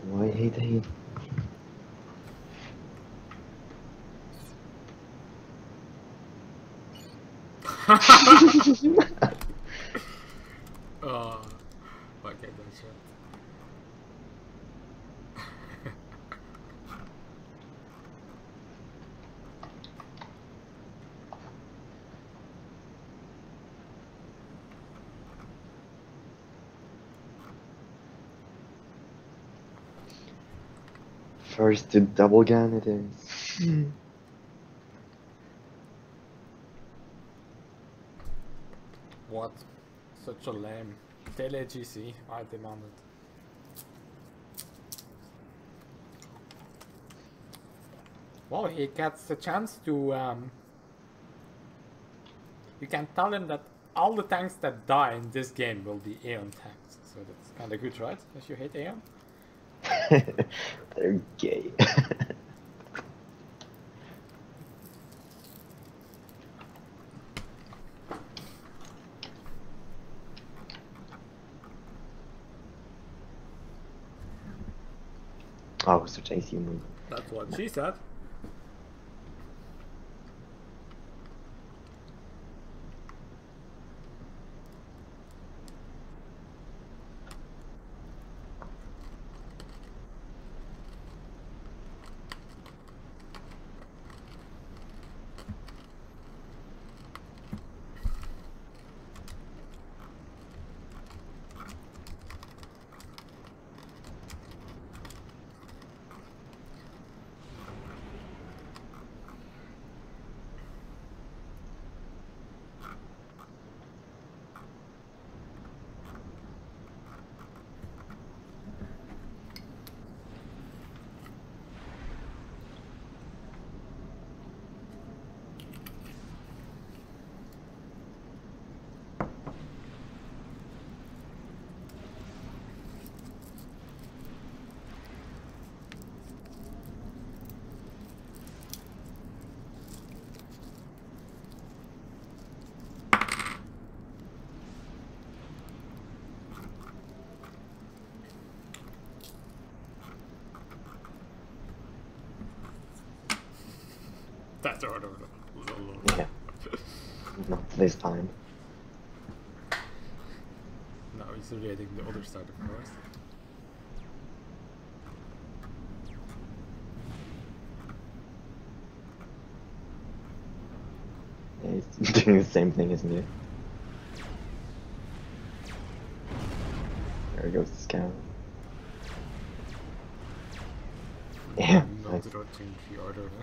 Why hate he? Oh, okay, that's right. First to double gun it is. What? Such a lame. Tele GC, I demand it. Well, he gets the chance to, you can tell him that all the tanks that die in this game will be Aeon tanks. So that's kind of good, right? If you hate Aeon. They're gay. Oh, such AC move. That's what she said. That's order. Yeah. Not this time. Now he's raiding the other side, of course. Yeah, he's doing the same thing, isn't he? There goes the scout. Yeah, Not nice. rotating the order, huh?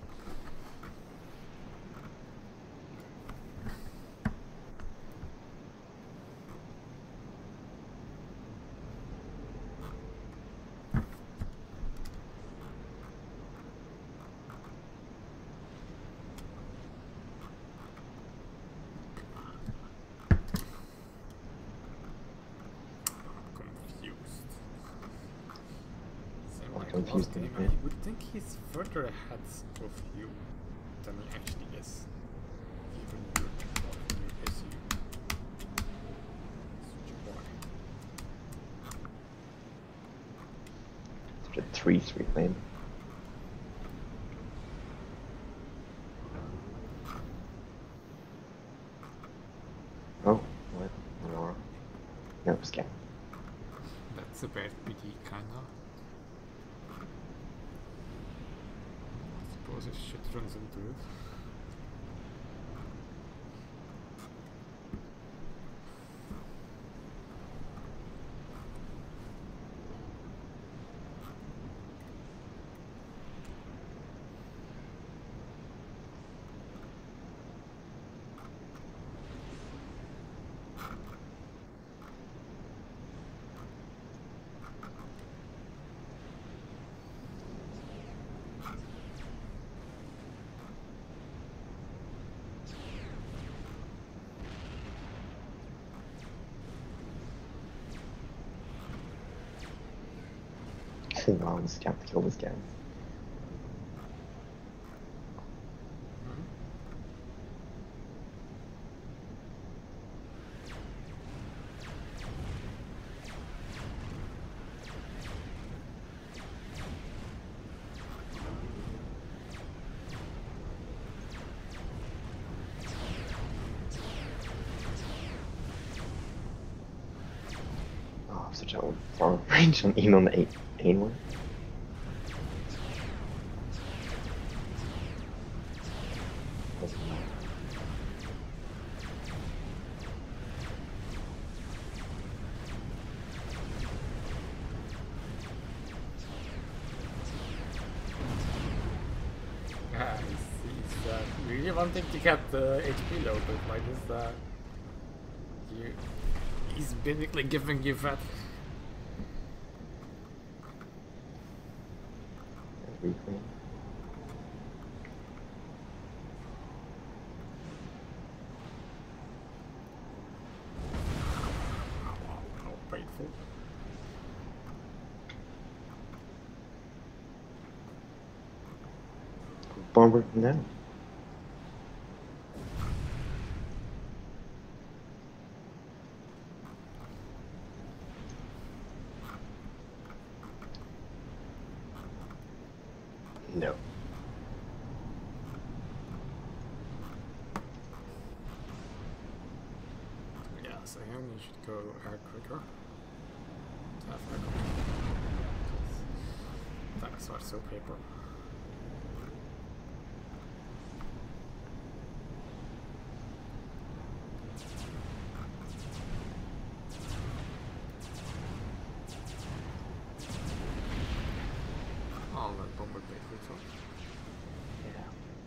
Confused game, me. I would think he's further ahead of you than he actually is. Even you're is you. Such a boy. Sort of 3-3 lane. Oh, what? Aurora? No, scout. That's a bad PD, kinda. Suppose if shit runs into it. Wow, the scout to kill this guy. such a long range on even on the aim one. I see. So really wanting to get the HP low, but like this, he's basically giving you that. Reclaim. How painful. Bomber now. No. Yeah, so here you should go quicker. To have air Attacks are so paper. Oh, that bomber big so. Yeah.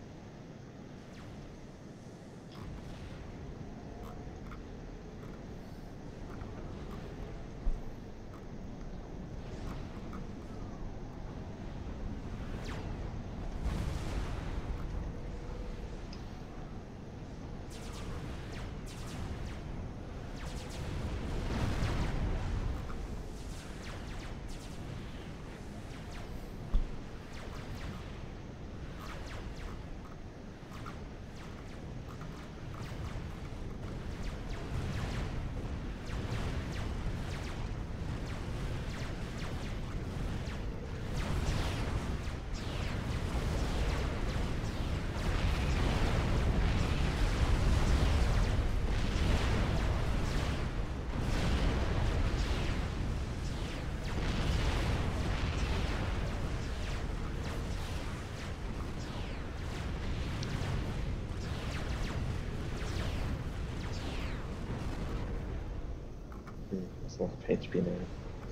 There's a lot of HP there.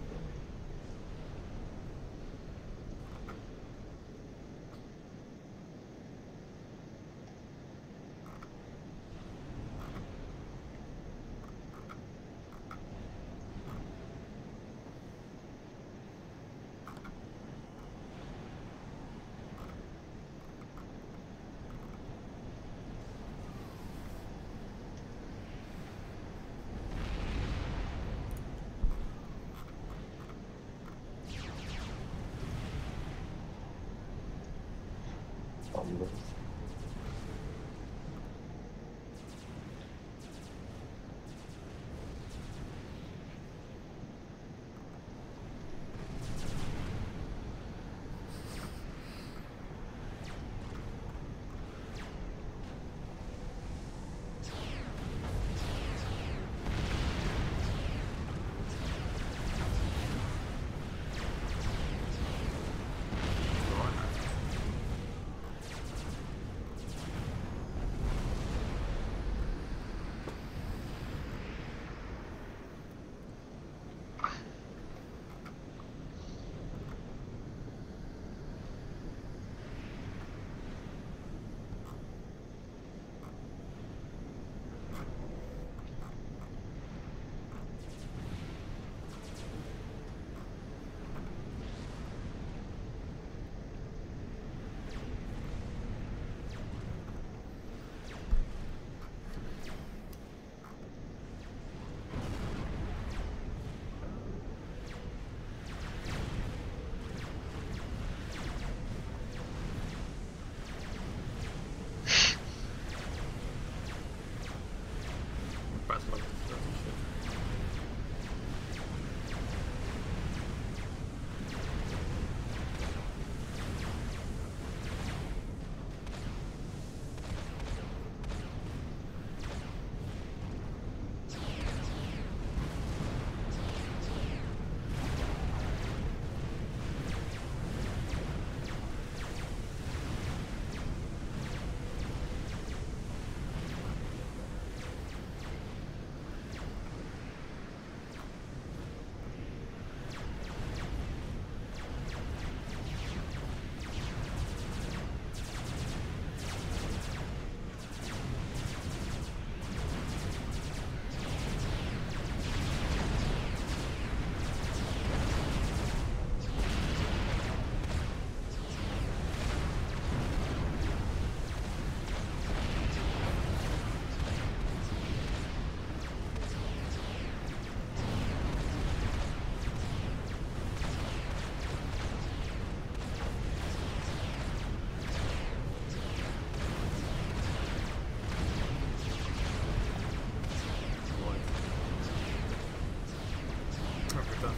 Bombers.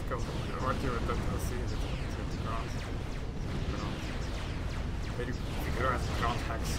go or do it, I'll see it to the ground. Maybe Figaro has ground hacks.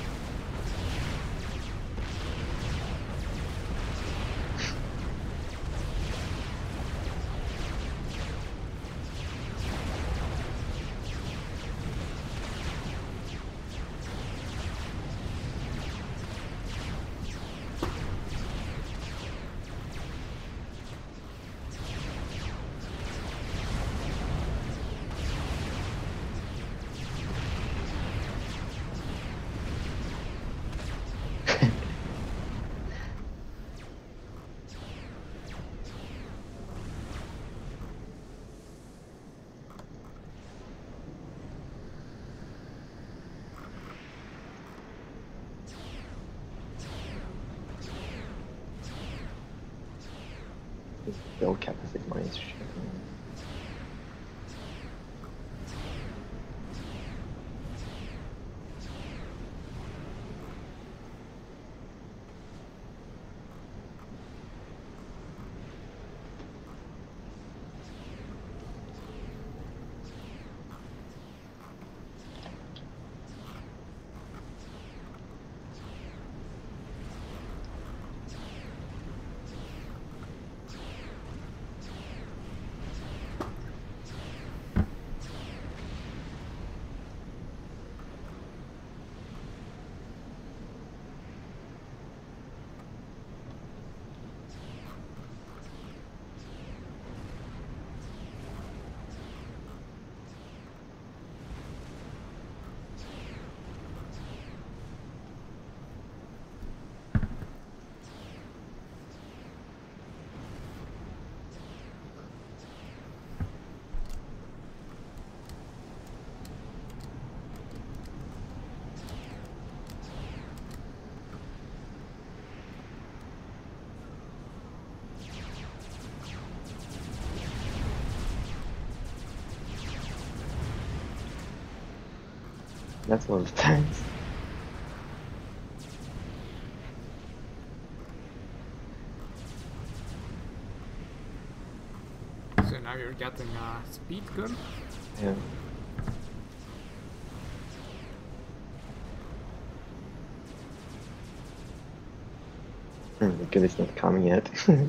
Build capacity mines. That's a lot of tanks. So now you're getting a speed gun? Yeah. The good, it's not coming yet.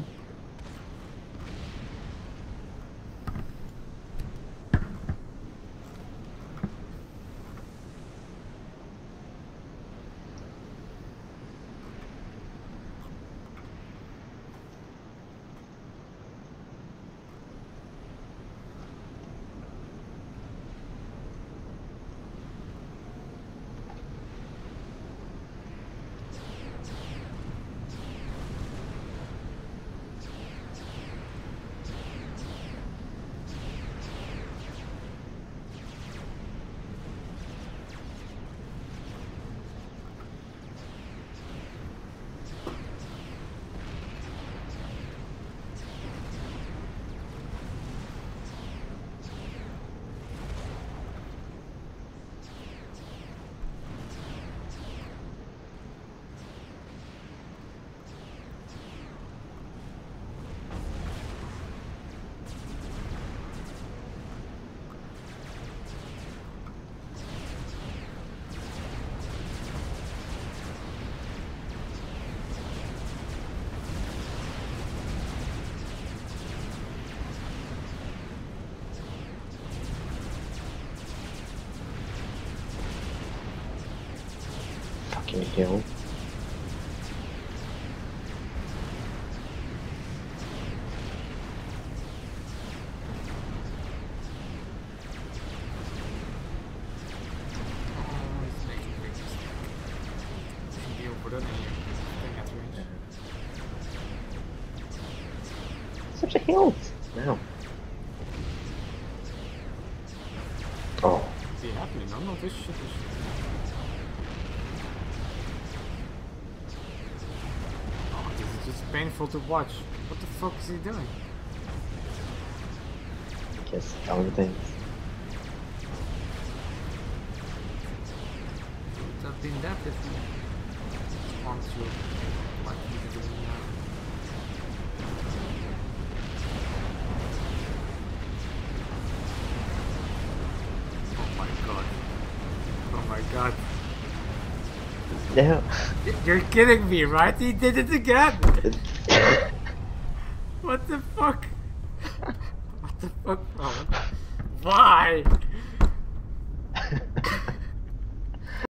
Fucking hill. Such a hill! Wow. Oh. What's happening? None of this shit is... Oh, this is just painful to watch. What the fuck is he doing? I guess telling things. Would have been that if he wants to like he's doing now. god. No. You're kidding me, right? He did it again! What the fuck? What the fuck, bro? Why?